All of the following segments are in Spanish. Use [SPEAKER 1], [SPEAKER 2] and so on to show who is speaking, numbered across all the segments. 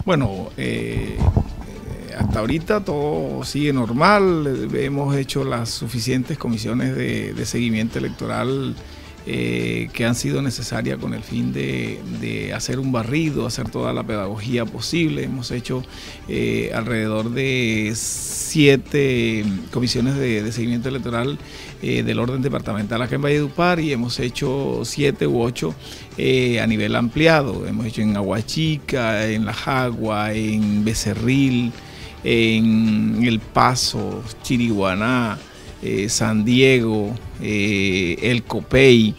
[SPEAKER 1] Bueno, hasta ahorita todo sigue normal, hemos hecho las suficientes comisiones de seguimiento electoral que han sido necesarias con el fin de hacer un barrido, hacer toda la pedagogía posible. Hemos hecho alrededor de 7 comisiones de seguimiento electoral del orden departamental acá en Valledupar, y hemos hecho 7 u 8 a nivel ampliado. Hemos hecho en Aguachica, en La Jagua, en Becerril, en El Paso, Chiriguaná, San Diego, El Copey.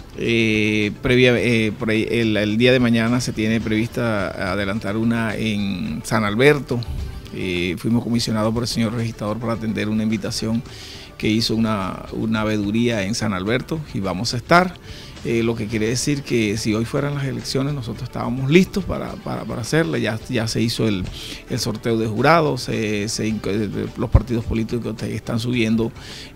[SPEAKER 1] El día de mañana se tiene prevista adelantar una en San Alberto. Fuimos comisionados por el señor registrador para atender una invitación que hizo una veeduría en San Alberto, y vamos a estar. Lo que quiere decir que si hoy fueran las elecciones nosotros estábamos listos para hacerla. Ya se hizo el sorteo de jurados, los partidos políticos están subiendo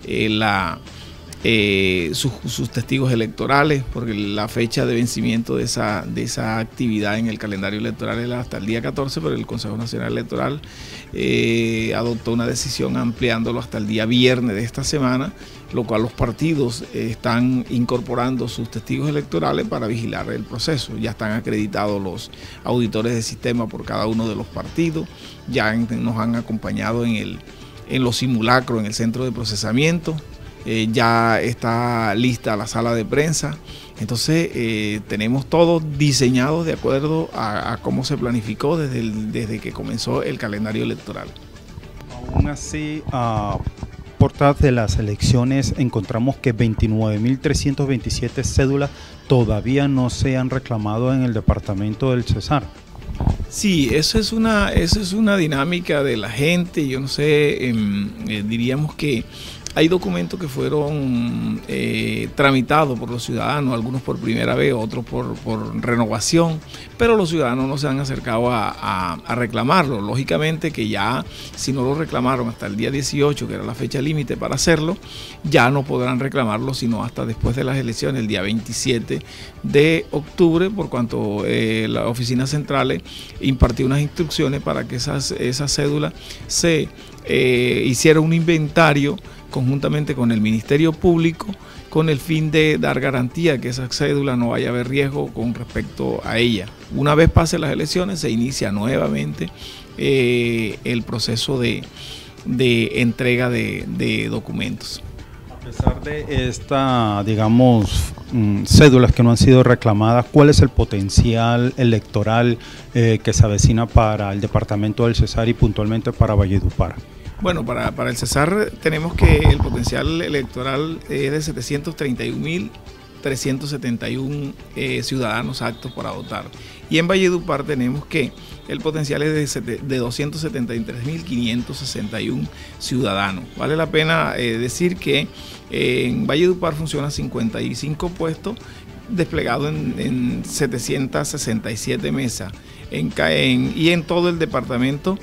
[SPEAKER 1] sus testigos electorales, porque la fecha de vencimiento de esa actividad en el calendario electoral era hasta el día 14, pero el Consejo Nacional Electoral adoptó una decisión ampliándolo hasta el día viernes de esta semana, lo cual los partidos están incorporando sus testigos electorales para vigilar el proceso. Ya están acreditados los auditores de sistema por cada uno de los partidos, ya nos han acompañado en los simulacros en el centro de procesamiento. Ya está lista la sala de prensa. Entonces tenemos todo diseñado de acuerdo a cómo se planificó desde que comenzó el calendario electoral.
[SPEAKER 2] Aún así, a portas de las elecciones encontramos que 29.327 cédulas todavía no se han reclamado en el departamento del Cesar.
[SPEAKER 1] Sí, eso es una dinámica de la gente. Yo no sé, diríamos que hay documentos que fueron tramitados por los ciudadanos, algunos por primera vez, otros por renovación, pero los ciudadanos no se han acercado a reclamarlo. Lógicamente que ya, si no lo reclamaron hasta el día 18, que era la fecha límite para hacerlo, ya no podrán reclamarlo sino hasta después de las elecciones, el día 27 de octubre, por cuanto la oficina central impartió unas instrucciones para que esas cédulas se hiciera un inventario conjuntamente con el Ministerio Público, con el fin de dar garantía que esa cédula no vaya a haber riesgo con respecto a ella. Una vez pasen las elecciones se inicia nuevamente el proceso de entrega de documentos.
[SPEAKER 2] A pesar de esta, digamos, cédulas que no han sido reclamadas, ¿cuál es el potencial electoral que se avecina para el departamento del Cesar y puntualmente para Valledupar?
[SPEAKER 1] Bueno, para el Cesar tenemos que el potencial electoral es de 732.371 ciudadanos aptos para votar. Y en Valledupar tenemos que el potencial es de 273.561 ciudadanos. Vale la pena decir que en Valledupar funcionan 55 puestos desplegados en 767 mesas. Y en todo el departamento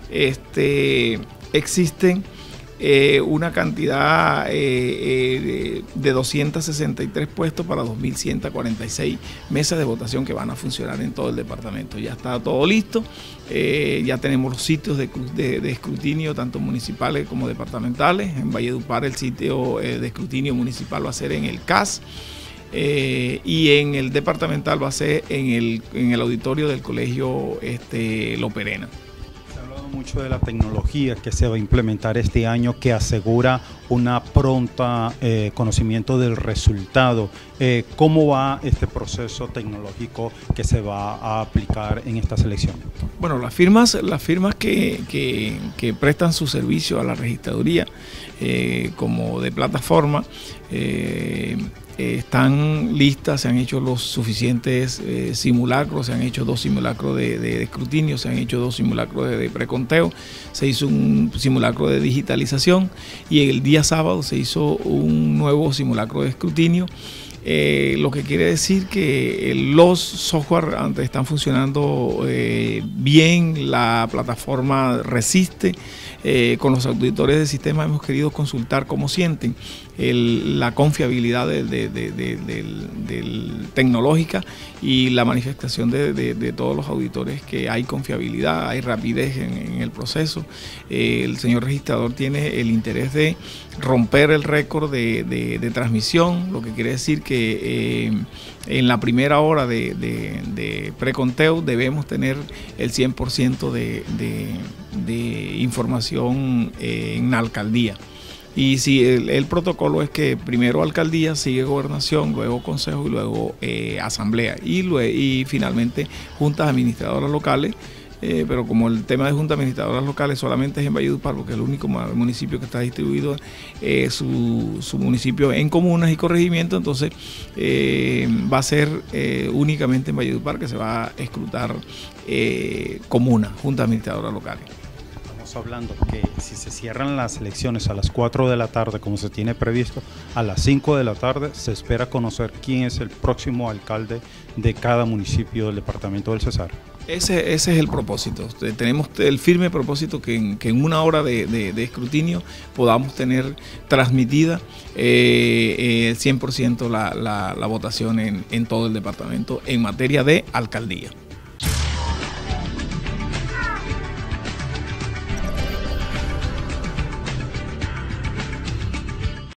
[SPEAKER 1] existen una cantidad de 263 puestos para 2.146 mesas de votación que van a funcionar en todo el departamento. Ya está todo listo, ya tenemos los sitios de escrutinio tanto municipales como departamentales. En Valledupar el sitio de escrutinio municipal va a ser en el CAS. Y en el departamental va a ser en el auditorio del colegio Loperena.
[SPEAKER 2] Mucho de la tecnología que se va a implementar este año, que asegura una pronta conocimiento del resultado. ¿Cómo va este proceso tecnológico que se va a aplicar en esta selección?
[SPEAKER 1] Bueno, las firmas que prestan su servicio a la registraduría como de plataforma están listas, se han hecho los suficientes simulacros, se han hecho 2 simulacros de escrutinio, se han hecho 2 simulacros de preconteo, se hizo un simulacro de digitalización y el día sábado se hizo un nuevo simulacro de escrutinio. Lo que quiere decir que los software están funcionando bien, la plataforma resiste, con los auditores del sistema hemos querido consultar cómo sienten la confiabilidad tecnológica y la manifestación de todos los auditores que hay confiabilidad, hay rapidez en el proceso. El señor registrador tiene el interés de romper el récord de transmisión, lo que quiere decir que en la primera hora de preconteo debemos tener el 100% de información en la alcaldía. Y si el protocolo es que primero alcaldía, sigue gobernación, luego consejo y luego asamblea y finalmente juntas administradoras locales. Pero como el tema de juntas administradoras locales solamente es en Valledupar, porque es el único municipio que está distribuido su municipio en comunas y corregimientos, entonces va a ser únicamente en Valledupar que se va a escrutar comunas, juntas administradoras locales.
[SPEAKER 2] Hablando que si se cierran las elecciones a las 4 de la tarde como se tiene previsto, a las 5 de la tarde se espera conocer quién es el próximo alcalde de cada municipio del departamento del Cesar.
[SPEAKER 1] Ese es el propósito. Tenemos el firme propósito que en una hora de escrutinio podamos tener transmitida 100% la votación en todo el departamento en materia de alcaldía.